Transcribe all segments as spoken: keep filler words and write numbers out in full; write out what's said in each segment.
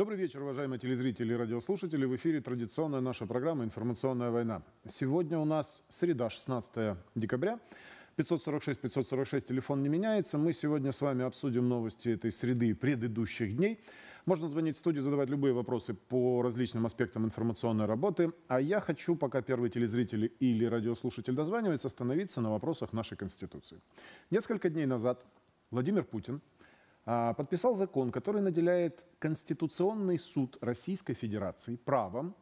Добрый вечер, уважаемые телезрители и радиослушатели. В эфире традиционная наша программа «Информационная война». Сегодня у нас среда, шестнадцатое декабря. пятьсот сорок шесть пятьсот сорок шесть, телефон не меняется. Мы сегодня с вами обсудим новости этой среды предыдущих дней. Можно звонить в студию, задавать любые вопросы по различным аспектам информационной работы. А я хочу, пока первый телезритель или радиослушатель дозванивается, остановиться на вопросах нашей Конституции. Несколько дней назад Владимир Путин подписал закон, который наделяет Конституционный суд Российской Федерации правом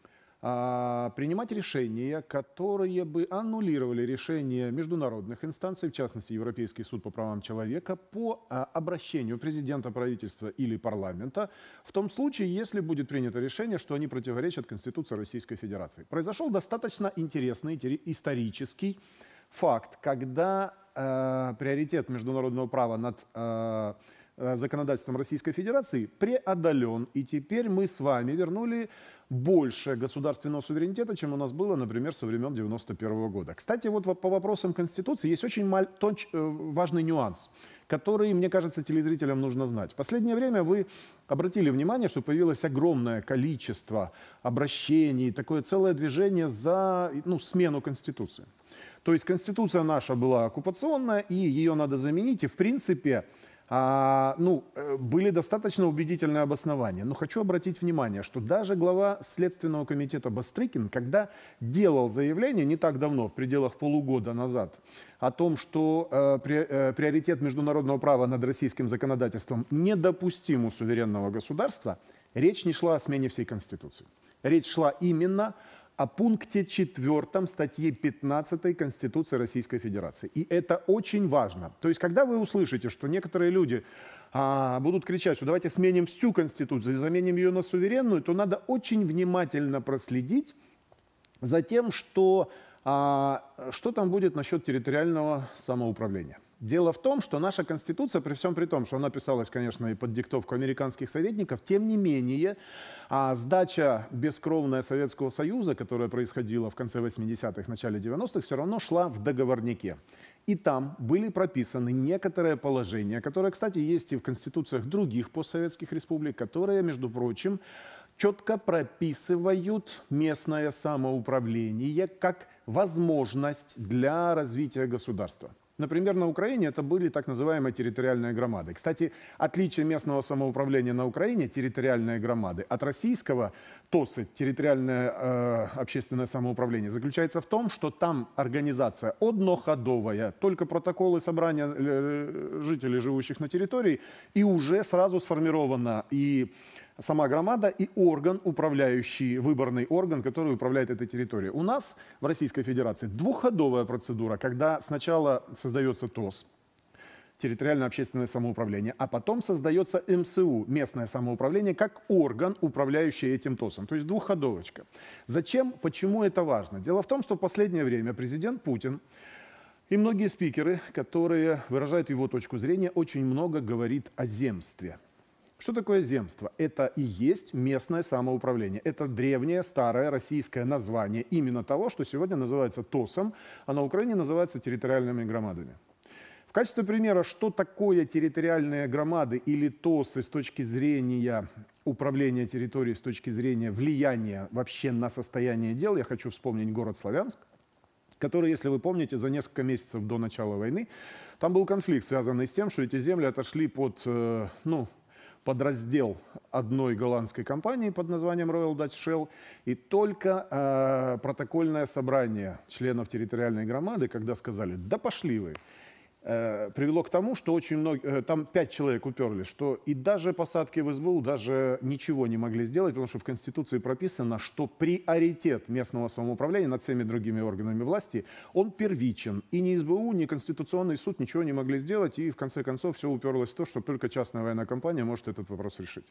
а, принимать решения, которые бы аннулировали решения международных инстанций, в частности, Европейский суд по правам человека, по а, обращению президента, правительства или парламента, в том случае, если будет принято решение, что они противоречат Конституции Российской Федерации. Произошел достаточно интересный исторический факт, когда э, приоритет международного права над э, законодательством Российской Федерации преодолен, и теперь мы с вами вернули больше государственного суверенитета, чем у нас было, например, со времен девяносто первого года. Кстати, вот по вопросам Конституции есть очень маль, точ, важный нюанс, который, мне кажется, телезрителям нужно знать. В последнее время вы обратили внимание, что появилось огромное количество обращений, такое целое движение за ну, смену Конституции. То есть Конституция наша была оккупационная, и ее надо заменить, и в принципе а, ну, были достаточно убедительные обоснования. Но хочу обратить внимание, что даже глава Следственного комитета Бастрыкин, когда делал заявление не так давно, в пределах полугода назад, о том, что э, при, э, приоритет международного права над российским законодательством недопустим у суверенного государства, речь не шла о смене всей Конституции. Речь шла именно о пункте четвертом статьи пятнадцатой Конституции Российской Федерации. И это очень важно. То есть, когда вы услышите, что некоторые люди а, будут кричать, что давайте сменим всю Конституцию и заменим ее на суверенную, то надо очень внимательно проследить за тем, что, а, что там будет насчет территориального самоуправления. Дело в том, что наша Конституция, при всем при том, что она писалась, конечно, и под диктовку американских советников, тем не менее, а, сдача бескровная Советского Союза, которая происходила в конце восьмидесятых, начале девяностых, все равно шла в договорнике. И там были прописаны некоторые положения, которые, кстати, есть и в конституциях других постсоветских республик, которые, между прочим, четко прописывают местное самоуправление как возможность для развития государства. Например, на Украине это были так называемые территориальные громады. Кстати, отличие местного самоуправления на Украине, территориальные громады, от российского ТОСы, территориальное э, общественное самоуправление, заключается в том, что там организация одноходовая, только протоколы собрания э, жителей, живущих на территории, и уже сразу сформирована и сама громада, и орган, управляющий, выборный орган, который управляет этой территорией. У нас в Российской Федерации двухходовая процедура, когда сначала создается ТОС, территориальное общественное самоуправление, а потом создается эм эс у, местное самоуправление, как орган, управляющий этим ТОСом. То есть двухходовочка. Зачем, почему это важно? Дело в том, что в последнее время президент Путин и многие спикеры, которые выражают его точку зрения, очень много говорит о земстве. Что такое земство? Это и есть местное самоуправление. Это древнее, старое российское название именно того, что сегодня называется ТОСом, а на Украине называется территориальными громадами. В качестве примера, что такое территориальные громады или ТОСы с точки зрения управления территорией, с точки зрения влияния вообще на состояние дел, я хочу вспомнить город Славянск, который, если вы помните, за несколько месяцев до начала войны, там был конфликт, связанный с тем, что эти земли отошли под, э, ну, подраздел одной голландской компании под названием Royal Dutch Shell, и только э, протокольное собрание членов территориальной громады, когда сказали «да пошли вы», э, привело к тому, что очень много, э, там пять человек уперлись, что и даже посадки в эс бэ у даже ничего не могли сделать, потому что в Конституции прописано, что приоритет местного самоуправления над всеми другими органами власти, он первичен. И ни эс бэ у, ни Конституционный суд ничего не могли сделать, и в конце концов все уперлось в то, что только частная военная компания может этот вопрос решить.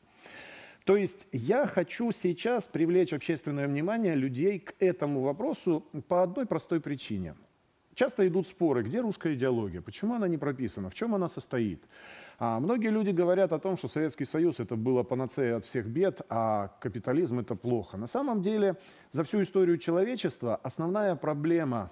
То есть я хочу сейчас привлечь общественное внимание людей к этому вопросу по одной простой причине. Часто идут споры, где русская идеология, почему она не прописана, в чем она состоит. А многие люди говорят о том, что Советский Союз это было панацея от всех бед, а капитализм это плохо. На самом деле за всю историю человечества основная проблема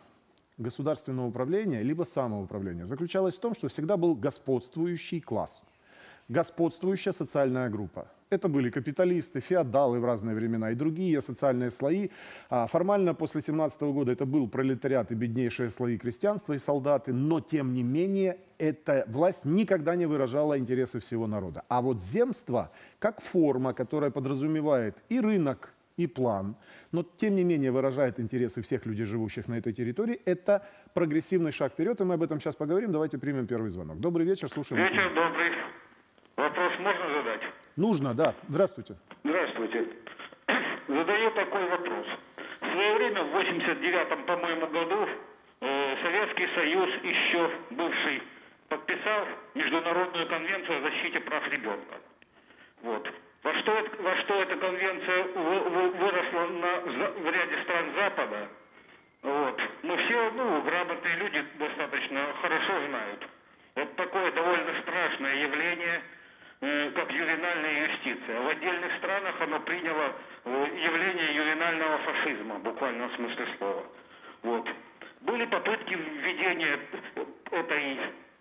государственного управления либо самоуправления заключалась в том, что всегда был господствующий класс. господствующая социальная группа. Это были капиталисты, феодалы в разные времена и другие социальные слои. А формально после семнадцатого года это был пролетариат и беднейшие слои крестьянства и солдаты, но тем не менее эта власть никогда не выражала интересы всего народа. А вот земство как форма, которая подразумевает и рынок, и план, но тем не менее выражает интересы всех людей, живущих на этой территории, это прогрессивный шаг вперед, и мы об этом сейчас поговорим. Давайте примем первый звонок. Добрый вечер, слушаем. Вечер добрый. Вопрос можно задать? Нужно, да. Здравствуйте. Здравствуйте. Задаю такой вопрос. В свое время, в восемьдесят девятом, по-моему, году, э, Советский Союз, еще бывший, подписал Международную конвенцию о защите прав ребенка. Вот. Во что, во что эта конвенция выросла на, в ряде стран Запада, вот. Мы все, ну, грамотные люди достаточно хорошо знают. Это такое довольно страшное явление, э, как ювенальная юстиция. В отдельных странах оно приняло э, явление ювенального фашизма, буквально в смысле слова. Вот. Были попытки введения этой,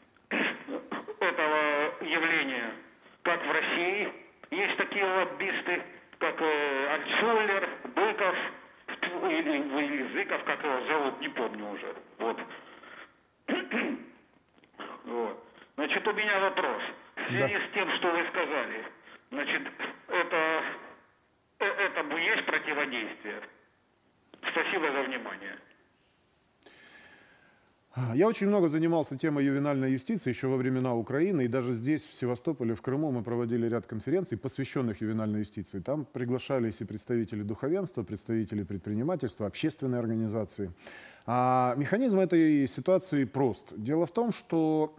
этого явления, как в России. Есть такие лоббисты, как э, Альтшуллер, Быков, или, или Зыков, как его зовут, не помню уже. Вот. Вот. Значит, у меня вопрос. В связи да. с тем, что вы сказали, значит, это, это есть противодействие? Спасибо за внимание. Я очень много занимался темой ювенальной юстиции еще во времена Украины, и даже здесь, в Севастополе, в Крыму, мы проводили ряд конференций, посвященных ювенальной юстиции. Там приглашались и представители духовенства, представители предпринимательства, общественные организации. А механизм этой ситуации прост. Дело в том, что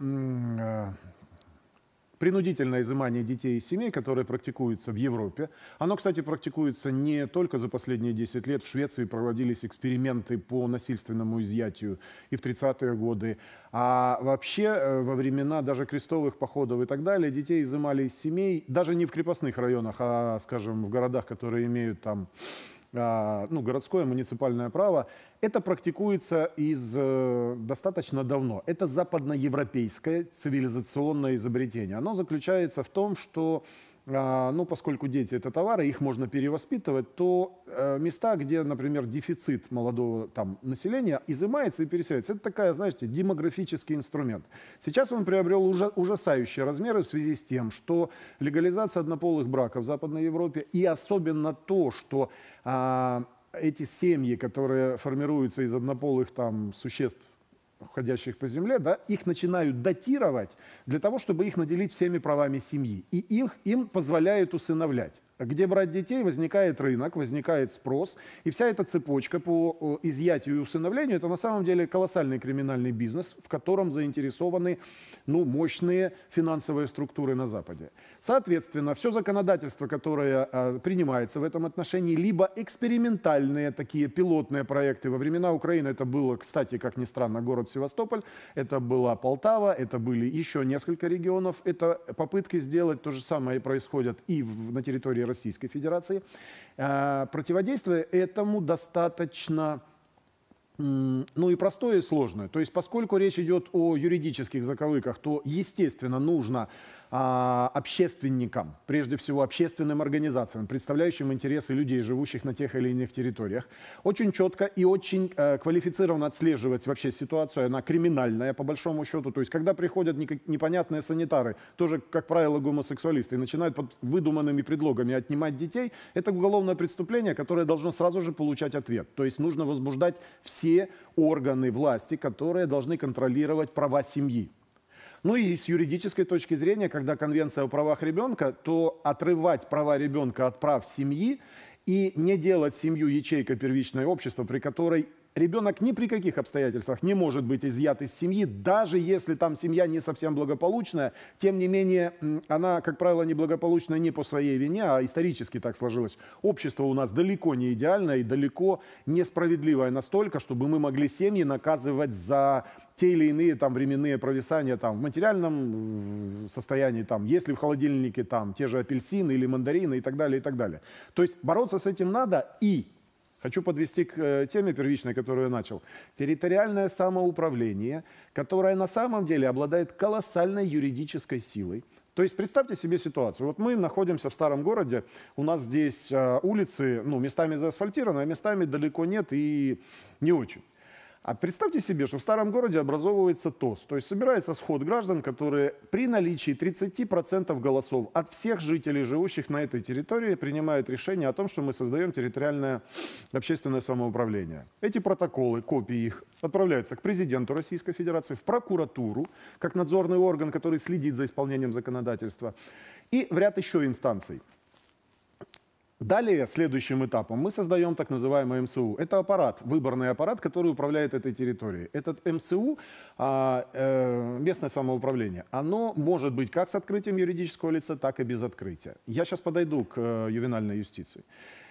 принудительное изымание детей из семей, которое практикуется в Европе. Оно, кстати, практикуется не только за последние десять лет. В Швеции проводились эксперименты по насильственному изъятию и в тридцатые годы. А вообще во времена даже крестовых походов и так далее детей изымали из семей, даже не в крепостных районах, а, скажем, в городах, которые имеют там ну, городское муниципальное право. Это практикуется из, э, достаточно давно. Это западноевропейское цивилизационное изобретение. Оно заключается в том, что э, ну, поскольку дети – это товары, их можно перевоспитывать, то э, места, где, например, дефицит молодого там, населения, изымается и переселяется. Это такая, знаете, демографический инструмент. Сейчас он приобрел ужа ужасающие размеры в связи с тем, что легализация однополых браков в Западной Европе и особенно то, что э, эти семьи, которые формируются из однополых там, существ, ходящих по земле, да, их начинают датировать для того, чтобы их наделить всеми правами семьи. И их, им позволяют усыновлять. Где брать детей, возникает рынок, возникает спрос. И вся эта цепочка по изъятию и усыновлению – это на самом деле колоссальный криминальный бизнес, в котором заинтересованы ну, мощные финансовые структуры на Западе. Соответственно, все законодательство, которое э, принимается в этом отношении, либо экспериментальные такие пилотные проекты. Во времена Украины это было, кстати, как ни странно, город Севастополь, это была Полтава, это были еще несколько регионов. Это попытки сделать то же самое происходят и в, на территории Российской Федерации. Э, противодействие этому достаточно ну и простое, и сложное. То есть, поскольку речь идет о юридических заковыках, то, естественно, нужно а, общественникам, прежде всего общественным организациям, представляющим интересы людей, живущих на тех или иных территориях, очень четко и очень э, квалифицированно отслеживать вообще ситуацию. Она криминальная, по большому счету. То есть, когда приходят непонятные санитары, тоже, как правило, гомосексуалисты, и начинают под выдуманными предлогами отнимать детей, это уголовное преступление, которое должно сразу же получать ответ. То есть, нужно возбуждать все все органы власти, которые должны контролировать права семьи. Ну и с юридической точки зрения, когда Конвенция о правах ребенка, то отрывать права ребенка от прав семьи и не делать семью ячейкой первичного общества, при которой ребенок ни при каких обстоятельствах не может быть изъят из семьи, даже если там семья не совсем благополучная. Тем не менее, она, как правило, неблагополучная не по своей вине, а исторически так сложилось. Общество у нас далеко не идеальное и далеко несправедливое настолько, чтобы мы могли семьи наказывать за те или иные там временные провисания там, в материальном состоянии, там, если в холодильнике там, те же апельсины или мандарины и так далее, и так далее. То есть бороться с этим надо. И хочу подвести к теме первичной, которую я начал. Территориальное самоуправление, которое на самом деле обладает колоссальной юридической силой, То есть представьте себе ситуацию. Вот мы находимся в старом городе, у нас здесь э, улицы, ну, местами заасфальтированы, а местами далеко нет и не очень. А представьте себе, что в старом городе образовывается ТОС, то есть собирается сход граждан, которые при наличии тридцати процентов голосов от всех жителей, живущих на этой территории, принимают решение о том, что мы создаем территориальное общественное самоуправление. Эти протоколы, копии их, отправляются к президенту Российской Федерации, в прокуратуру, как надзорный орган, который следит за исполнением законодательства, и в ряд еще инстанций. Далее, следующим этапом, мы создаем так называемый эм эс у. Это аппарат, выборный аппарат, который управляет этой территорией. Этот эм эс у, а, э, местное самоуправление, оно может быть как с открытием юридического лица, так и без открытия. Я сейчас подойду к э, ювенальной юстиции.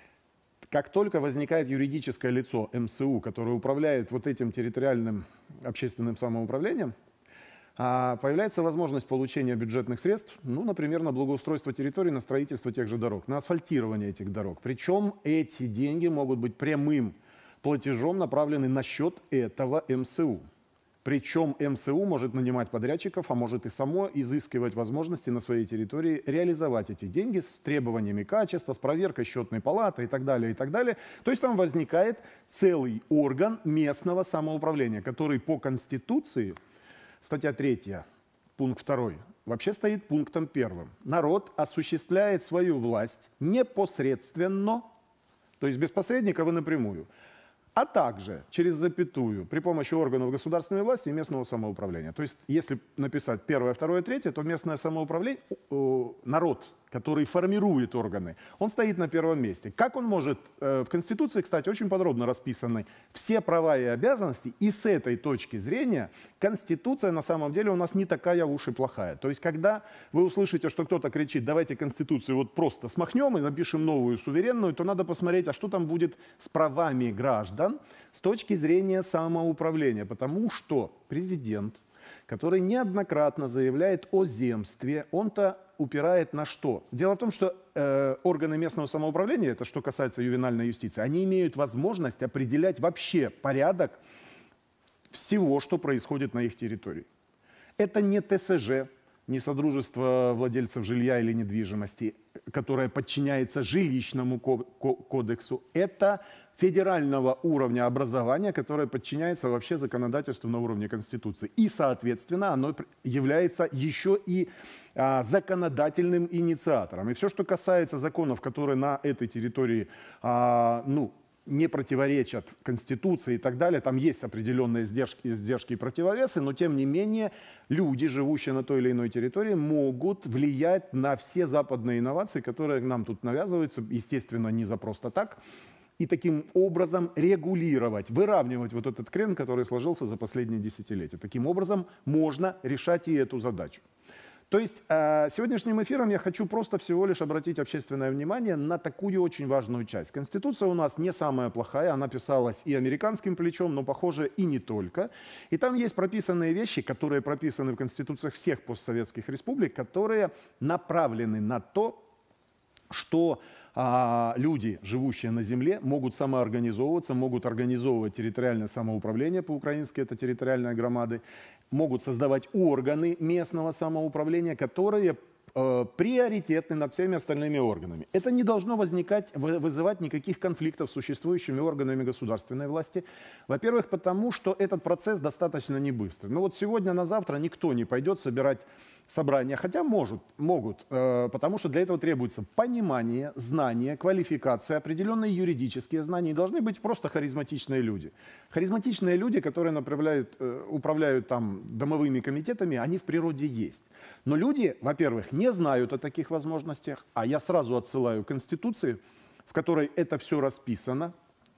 Как только возникает юридическое лицо эм эс у, которое управляет вот этим территориальным общественным самоуправлением, появляется возможность получения бюджетных средств, ну, например, на благоустройство территории, на строительство тех же дорог, на асфальтирование этих дорог. Причем эти деньги могут быть прямым платежом направлены на счет этого эм эс у. Причем эм эс у может нанимать подрядчиков, а может и само изыскивать возможности на своей территории реализовать эти деньги с требованиями качества, с проверкой счетной палаты и так далее, и так далее. То есть там возникает целый орган местного самоуправления, который по Конституции, статья третья, пункт второй, вообще стоит пунктом первым. Народ осуществляет свою власть непосредственно, то есть без посредников и напрямую, а также через запятую при помощи органов государственной власти и местного самоуправления. То есть если написать первое, второе, третье, то местное самоуправление, народ, который формирует органы, он стоит на первом месте. Как он может, в Конституции, кстати, очень подробно расписаны все права и обязанности, и с этой точки зрения Конституция на самом деле у нас не такая уж и плохая. То есть когда вы услышите, что кто-то кричит, давайте Конституцию вот просто смахнем и напишем новую суверенную, то надо посмотреть, а что там будет с правами граждан с точки зрения самоуправления. Потому что президент, который неоднократно заявляет о земстве, он-то упирает на что? Дело в том, что э, органы местного самоуправления, это что касается ювенальной юстиции, они имеют возможность определять вообще порядок всего, что происходит на их территории. Это не тэ эс жэ, не Содружество владельцев жилья или недвижимости, которое подчиняется жилищному кодексу. Это федерального уровня образования, которое подчиняется вообще законодательству на уровне Конституции. И, соответственно, оно является еще и а, законодательным инициатором. И все, что касается законов, которые на этой территории, а, ну, не противоречат Конституции и так далее, там есть определенные издержки, издержки и противовесы, но тем не менее люди, живущие на той или иной территории, могут влиять на все западные инновации, которые нам тут навязываются, естественно, не за просто так, и таким образом регулировать, выравнивать вот этот крен, который сложился за последние десятилетия. Таким образом можно решать и эту задачу. То есть э, сегодняшним эфиром я хочу просто всего лишь обратить общественное внимание на такую очень важную часть. Конституция у нас не самая плохая, она писалась и американским плечом, но, похоже, и не только. И там есть прописанные вещи, которые прописаны в конституциях всех постсоветских республик, которые направлены на то, что а, люди, живущие на земле, могут самоорганизовываться, могут организовывать территориальное самоуправление, по-украински это территориальные громады, могут создавать органы местного самоуправления, которые э, приоритетны над всеми остальными органами. Это не должно возникать, вызывать никаких конфликтов с существующими органами государственной власти. Во-первых, потому что этот процесс достаточно не быстрый. Но вот сегодня на завтра никто не пойдет собирать собрания, хотя может, могут, э, потому что для этого требуется понимание, знание, квалификация, определенные юридические знания, и должны быть просто харизматичные люди. Харизматичные люди, которые направляют, э, управляют там домовыми комитетами, они в природе есть. Но люди, во-первых, не знают о таких возможностях, а я сразу отсылаю к Конституции, в которой это все расписано.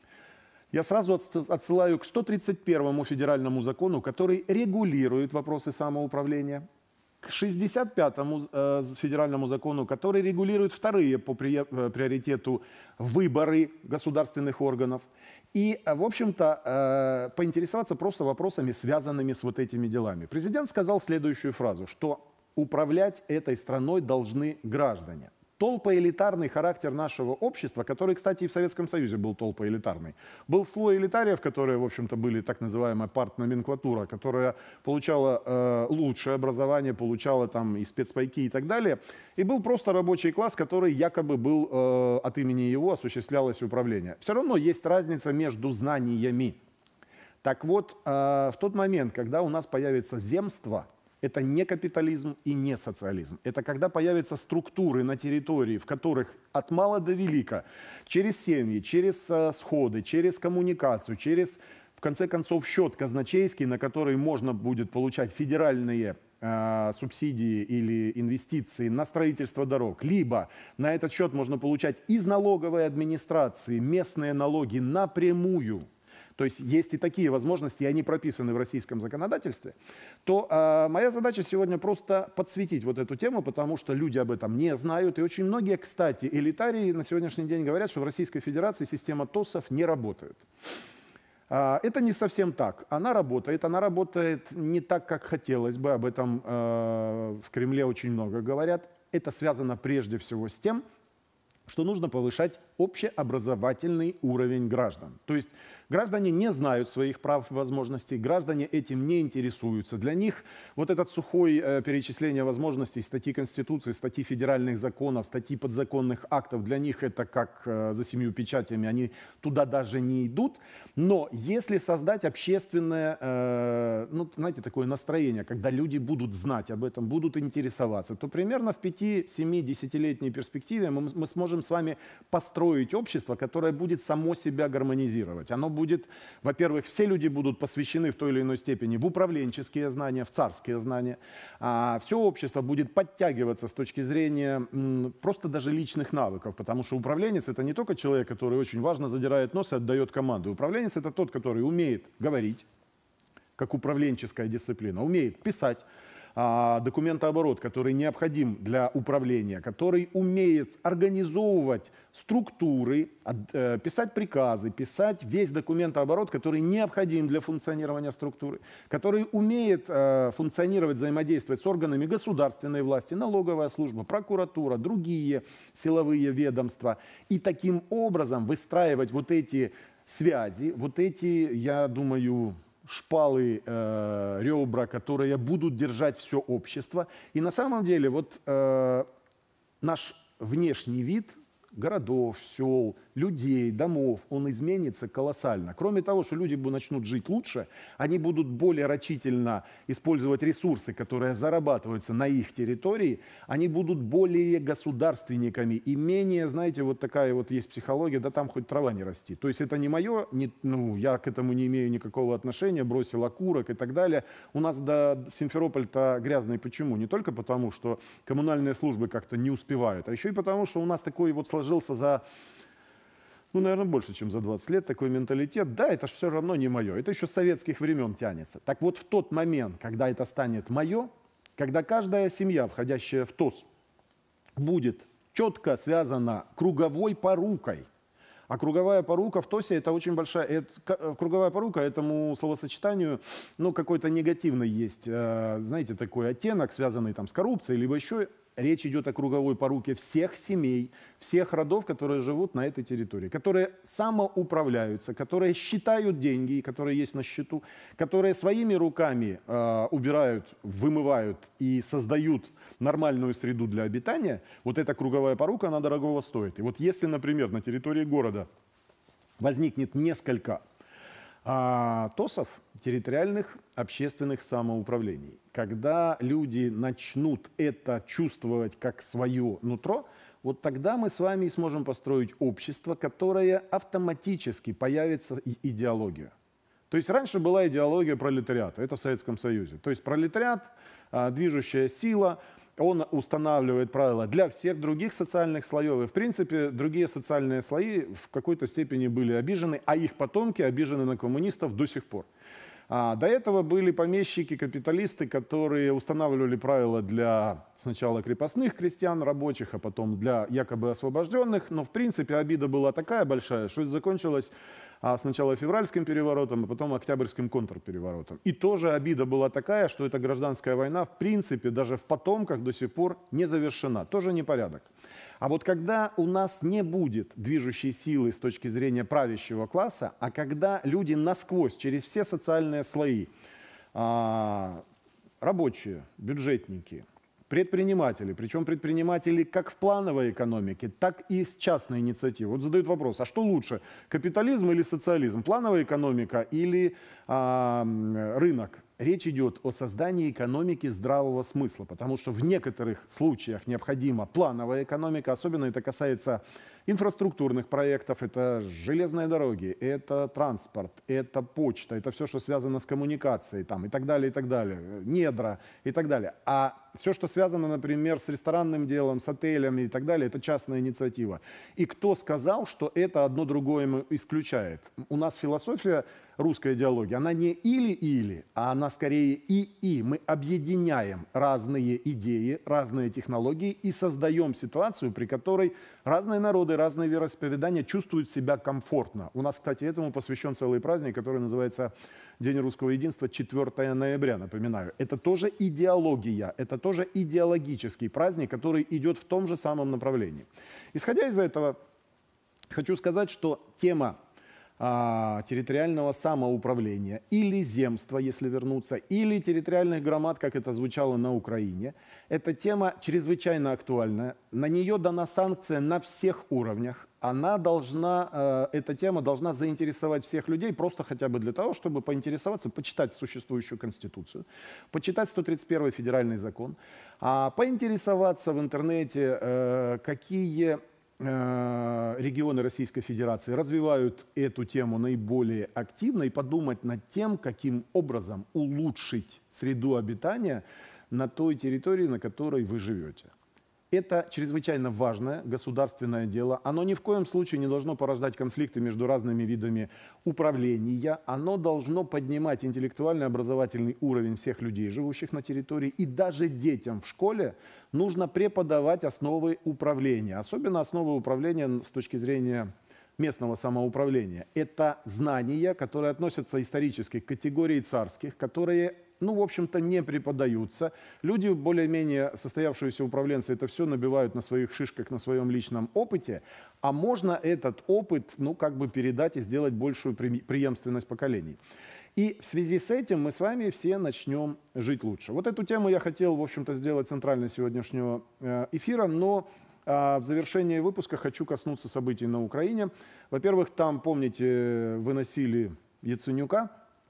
Я сразу отсылаю к сто тридцать первому федеральному закону, который регулирует вопросы самоуправления, к шестьдесят пятому э, федеральному закону, который регулирует вторые по при, э, приоритету выборы государственных органов. И, в общем-то, э, поинтересоваться просто вопросами, связанными с вот этими делами. Президент сказал следующую фразу, что управлять этой страной должны граждане. толпоэлитарный характер нашего общества, который, кстати, и в Советском Союзе был толпоэлитарный. Был слой элитариев, которые, в общем-то, были так называемая партноменклатура, которая получала э, лучшее образование, получала там и спецпайки и так далее. И был просто рабочий класс, который якобы был, э, от имени его осуществлялось управление. Все равно есть разница между знаниями. Так вот, э, в тот момент, когда у нас появится земство, это не капитализм и не социализм. Это когда появятся структуры на территории, в которых от мала до велика, через семьи, через э, сходы, через коммуникацию, через, в конце концов, счет казначейский, на который можно будет получать федеральные э, субсидии или инвестиции на строительство дорог. Либо на этот счет можно получать из налоговой администрации местные налоги напрямую. То есть есть и такие возможности, и они прописаны в российском законодательстве, то э, моя задача сегодня просто подсветить вот эту тему, потому что люди об этом не знают. И очень многие, кстати, элитарии на сегодняшний день говорят, что в Российской Федерации система ТОСов не работает. Э, это не совсем так. Она работает, она работает не так, как хотелось бы. Об этом э, в Кремле очень много говорят. Это связано прежде всего с тем, что нужно повышать общеобразовательный уровень граждан. То есть граждане не знают своих прав и возможностей, граждане этим не интересуются. Для них вот это сухое э, перечисление возможностей, статьи Конституции, статьи федеральных законов, статьи подзаконных актов, для них это как э, за семью печатями, они туда даже не идут. Но если создать общественное, э, ну, знаете, такое настроение, когда люди будут знать об этом, будут интересоваться, то примерно в пяти-семи-десятилетней перспективе мы, мы сможем с вами построить общество, которое будет само себя гармонизировать. Оно будет, во-первых, все люди будут посвящены в той или иной степени в управленческие знания, в царские знания. А все общество будет подтягиваться с точки зрения м, просто даже личных навыков, потому что управленец — это не только человек, который очень важно задирает нос и отдает команды. Управленец — это тот, который умеет говорить, как управленческая дисциплина, умеет писать, документооборот, который необходим для управления, который умеет организовывать структуры, писать приказы, писать весь документооборот, который необходим для функционирования структуры, который умеет функционировать, взаимодействовать с органами государственной власти, налоговая служба, прокуратура, другие силовые ведомства. И таким образом выстраивать вот эти связи, вот эти, я думаю, шпалы, э, ребра, которые будут держать все общество. И на самом деле вот э, наш внешний вид городов, сел, людей, домов, он изменится колоссально. Кроме того, что люди начнут жить лучше, они будут более рачительно использовать ресурсы, которые зарабатываются на их территории, они будут более государственниками и менее, знаете, вот такая вот есть психология, да там хоть трава не расти. То есть это не мое, не, ну, я к этому не имею никакого отношения, бросил окурок и так далее. У нас до Симферополь-то грязный почему? Не только потому, что коммунальные службы как-то не успевают, а еще и потому, что у нас такой вот сложился Жился за, ну, наверное, больше, чем за двадцать лет такой менталитет. Да, это же все равно не мое. Это еще с советских времен тянется. Так вот, в тот момент, когда это станет мое, когда каждая семья, входящая в ТОС, будет четко связана круговой порукой, а круговая порука в ТОСе — это очень большая... Это, круговая порука этому словосочетанию, ну, какой-то негативный есть, э, знаете, такой оттенок, связанный там с коррупцией, либо еще... Речь идет о круговой поруке всех семей, всех родов, которые живут на этой территории, которые самоуправляются, которые считают деньги, которые есть на счету, которые своими руками э, убирают, вымывают и создают нормальную среду для обитания. Вот эта круговая порука, она дорогого стоит. И вот если, например, на территории города возникнет несколько а, ТОСов, территориальных общественных самоуправлений. Когда люди начнут это чувствовать как свое нутро, вот тогда мы с вами сможем построить общество, которое автоматически появится идеология. То есть раньше была идеология пролетариата, это в Советском Союзе. То есть пролетариат, движущая сила, он устанавливает правила для всех других социальных слоев. И, в принципе, другие социальные слои в какой-то степени были обижены, а их потомки обижены на коммунистов до сих пор. А до этого были помещики, капиталисты, которые устанавливали правила для сначала крепостных крестьян, рабочих, а потом для якобы освобожденных. Но, в принципе, обида была такая большая, что это закончилось а сначала февральским переворотом, а потом октябрьским контрпереворотом. И тоже обида была такая, что эта гражданская война, в принципе, даже в потомках до сих пор не завершена. Тоже непорядок. А вот когда у нас не будет движущей силы с точки зрения правящего класса, а когда люди насквозь, через все социальные слои, рабочие, бюджетники, предприниматели, причем предприниматели как в плановой экономике, так и с частной инициативы. Вот задают вопрос, а что лучше, капитализм или социализм, плановая экономика или а, рынок? Речь идет о создании экономики здравого смысла, потому что в некоторых случаях необходима плановая экономика, особенно это касается инфраструктурных проектов, это железные дороги, это транспорт, это почта, это все, что связано с коммуникацией там, и так далее, и так далее, недра и так далее. А все, что связано, например, с ресторанным делом, с отелями и так далее, это частная инициатива. И кто сказал, что это одно другое исключает? У нас философия, русская идеология, она не или-или, а она скорее и-и. Мы объединяем разные идеи, разные технологии и создаем ситуацию, при которой разные народы, разные вероисповедания чувствуют себя комфортно. У нас, кстати, этому посвящен целый праздник, который называется День русского единства, четвёртого ноября, напоминаю. Это тоже идеология, это тоже идеологический праздник, который идет в том же самом направлении. Исходя из этого, хочу сказать, что тема а, территориального самоуправления или земства, если вернуться, или территориальных громад, как это звучало на Украине, эта тема чрезвычайно актуальна. На нее дана санкция на всех уровнях. Она должна, э, эта тема должна заинтересовать всех людей, просто хотя бы для того, чтобы поинтересоваться, почитать существующую Конституцию, почитать сто тридцать первый федеральный закон, а поинтересоваться в интернете, э, какие э, регионы Российской Федерации развивают эту тему наиболее активно, и подумать над тем, каким образом улучшить среду обитания на той территории, на которой вы живете. Это чрезвычайно важное государственное дело. Оно ни в коем случае не должно порождать конфликты между разными видами управления. Оно должно поднимать интеллектуальный образовательный уровень всех людей, живущих на территории. И даже детям в школе нужно преподавать основы управления. Особенно основы управления с точки зрения местного самоуправления. Это знания, которые относятся исторически к категории царских, которые, ну, в общем-то, не преподаются. Люди, более-менее состоявшиеся управленцы, это все набивают на своих шишках, на своем личном опыте. А можно этот опыт, ну, как бы передать и сделать большую преемственность поколений. И в связи с этим мы с вами все начнем жить лучше. Вот эту тему я хотел, в общем-то, сделать центральной сегодняшнего эфира, но в завершении выпуска хочу коснуться событий на Украине. Во-первых, там, помните, выносили Яценюка.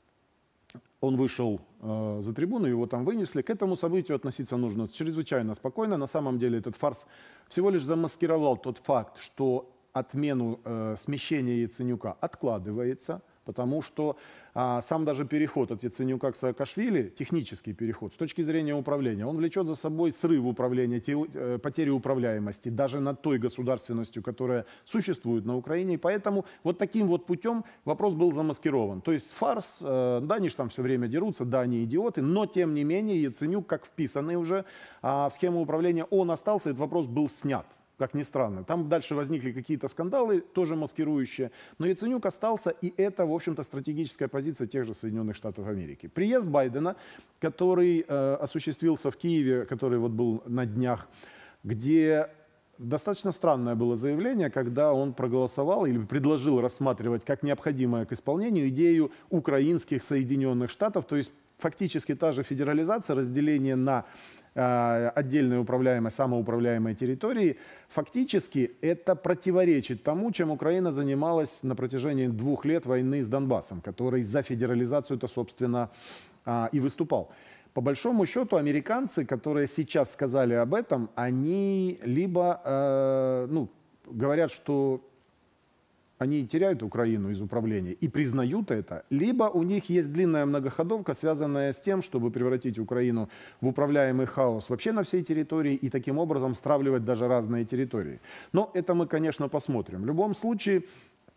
Он вышел э, за трибуну, его там вынесли. К этому событию относиться нужно чрезвычайно спокойно. На самом деле этот фарс всего лишь замаскировал тот факт, что отмену э, смещения Яценюка откладывается, потому что а, сам даже переход от Яценюка к Саакашвили, технический переход, с точки зрения управления, он влечет за собой срыв управления, те, э, потери управляемости даже над той государственностью, которая существует на Украине. И поэтому вот таким вот путем вопрос был замаскирован. То есть фарс, э, да, они же там все время дерутся, да, они идиоты, но тем не менее Яценюк, как вписанный уже а, в схему управления, он остался, этот вопрос был снят. Как ни странно. Там дальше возникли какие-то скандалы, тоже маскирующие. Но Яценюк остался, и это, в общем-то, стратегическая позиция тех же Соединенных Штатов Америки. Приезд Байдена, который э, осуществился в Киеве, который вот был на днях, где достаточно странное было заявление, когда он проголосовал или предложил рассматривать как необходимое к исполнению идею украинских Соединенных Штатов, то есть фактически та же федерализация, разделение на отдельной управляемой, самоуправляемой территории, фактически это противоречит тому, чем Украина занималась на протяжении двух лет войны с Донбассом, который за федерализацию-то, собственно, и выступал. По большому счету, американцы, которые сейчас сказали об этом, они либо э, ну, говорят, что они теряют Украину из управления и признают это, либо у них есть длинная многоходовка, связанная с тем, чтобы превратить Украину в управляемый хаос вообще на всей территории и таким образом стравливать даже разные территории. Но это мы, конечно, посмотрим. В любом случае,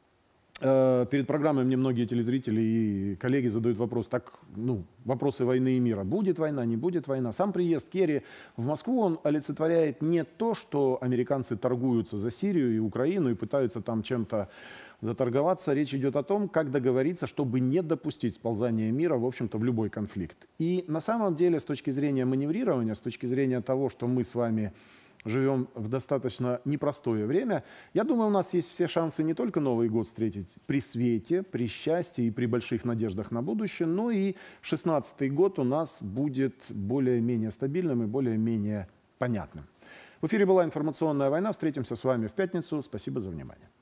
перед программой мне многие телезрители и коллеги задают вопрос, так, ну, вопросы войны и мира. Будет война, не будет война? Сам приезд Керри в Москву, он олицетворяет не то, что американцы торгуются за Сирию и Украину и пытаются там чем-то доторговаться. Речь идет о том, как договориться, чтобы не допустить сползания мира, в общем-то, в любой конфликт. И на самом деле, с точки зрения маневрирования, с точки зрения того, что мы с вами живем в достаточно непростое время. Я думаю, у нас есть все шансы не только Новый год встретить при свете, при счастье и при больших надеждах на будущее, но и шестнадцатый год у нас будет более-менее стабильным и более-менее понятным. В эфире была «Информационная война». Встретимся с вами в пятницу. Спасибо за внимание.